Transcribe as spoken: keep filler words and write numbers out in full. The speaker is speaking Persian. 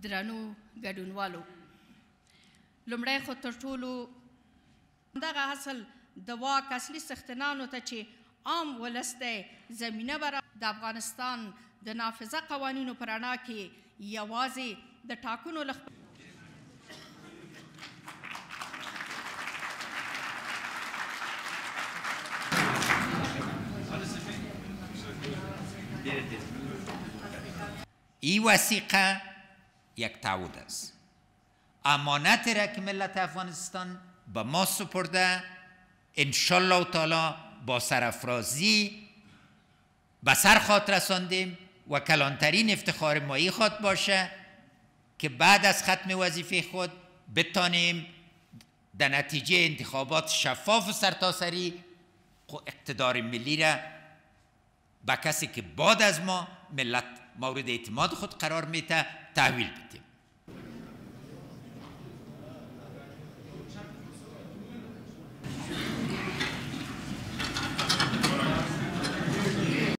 درنو ګډونوالو، لومړی خو تر ټولو دغه اصل د واک اصلي څښتنانو ته چې عام ولس دی زمینه برابر د افغانستان د نافذه قوانینو په رڼا کې یوازې د ټاکنو له این وثیقه یک تعهد است، امانت را که ملت افغانستان به ما سپرده انشالله تعالی با سرافرازی به سر خواهد رساندیم و کلانترین افتخار مایی خواهد باشه که بعد از ختم وظیفه خود بتانیم در نتیجه انتخابات شفاف و سرتاسری اقتدار ملی را به کسی که بعد از ما ملت مورد اعتماد خود قرار میده تحویل بدیم.